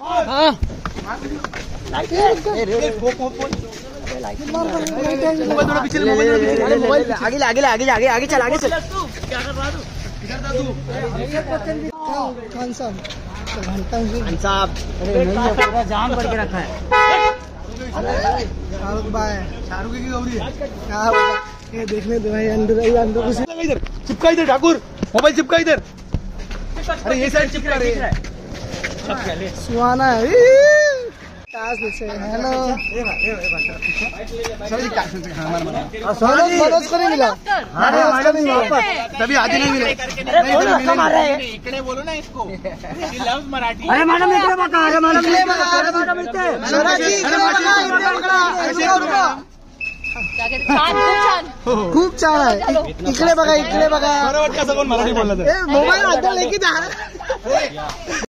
आगे चल आगे चल। खान साहब पूरा जाम करके रखा है। शाहरुख भाई, शाहरुख की गौरी है क्या? ये देखने दो भाई, अंदर इधर चिपका, इधर ठाकुर मोबाइल चिपका इधर। अरे ये साइड चिपका रही है। सुहाना है। हेलो मनोज को नहीं मिला, तभी आगे नहीं मिले। बोलो ना इसको मराठी। अरे मैडम इकडे बघा, अरे मैडम खूप छान आहे। इकडे बघा, इकडे बघा। मराठी बोलला तर मोबाईल हातात लेके जा।